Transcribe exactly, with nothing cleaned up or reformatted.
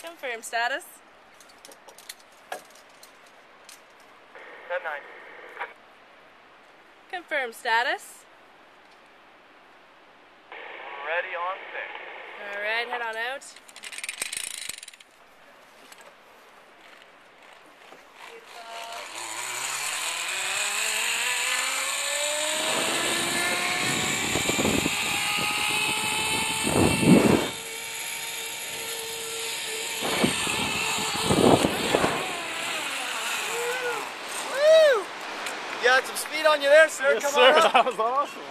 Confirm status. ten nine. Confirm status. Ready on six. Alright, head on out. You had some speed on you there, sir. Yes, Come sir. on up. That was awesome.